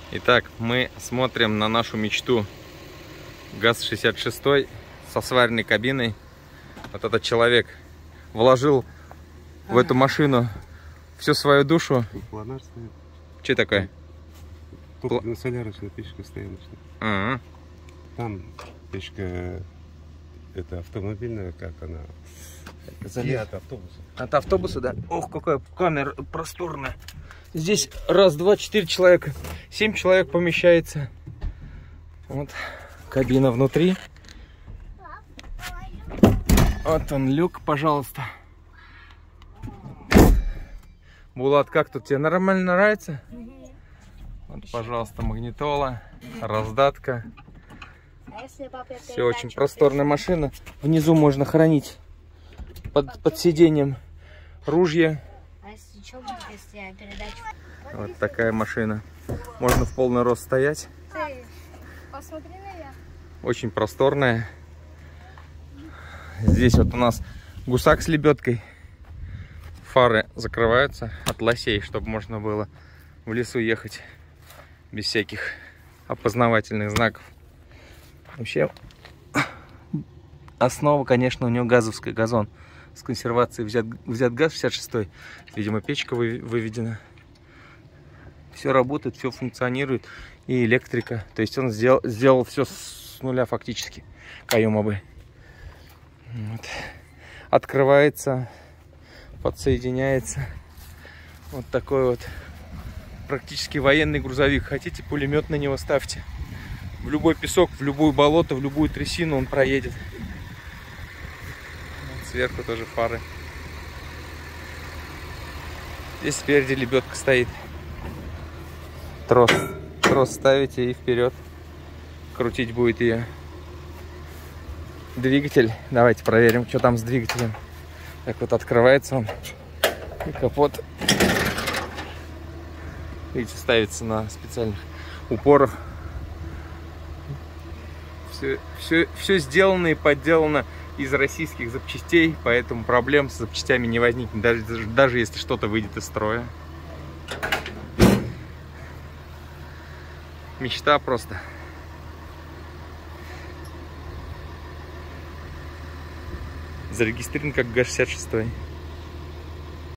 Итак, мы смотрим на нашу мечту. ГАЗ-66 со сваренной кабиной. Вот этот человек вложил в эту машину всю свою душу. Планар стоит. Что такое? Только солярочная печка стояночная. Там печка, это автомобильная, как она? От автобуса. От автобуса, да? Ох, какая камера просторная. Здесь раз, два, 4 человека. 7 человек помещается. Вот кабина внутри. Вот он, люк, пожалуйста. Булат, как тут тебе? Нормально нравится? Вот, пожалуйста, магнитола, раздатка. Все очень просторная машина. Внизу можно хранить под сиденьем ружья. Вот такая машина. Можно в полный рост стоять. Очень просторная. Здесь вот у нас гусак с лебедкой. Фары закрываются от лосей, чтобы можно было в лесу ехать без всяких опознавательных знаков. Вообще, основа, конечно, у него газовский газон. С консервацией взят газ 66-й. Видимо, печка выведена. Все работает, все функционирует. И электрика. То есть он сделал все с нуля фактически. Каюмабы. Вот. Открывается, подсоединяется. Вот такой вот практически военный грузовик. Хотите, пулемет на него ставьте. В любой песок, в любую болото, в любую трясину он проедет. Вот сверху тоже фары. Здесь спереди лебедка стоит. Трос ставите и вперед. Крутить будет ее. Двигатель. Давайте проверим, что там с двигателем. Так вот открывается он. И капот. Видите, ставится на специальных упорах. Все сделано и подделано из российских запчастей, поэтому проблем с запчастями не возникнет, даже если что-то выйдет из строя. Мечта просто. Зарегистрирован как ГАЗ-66.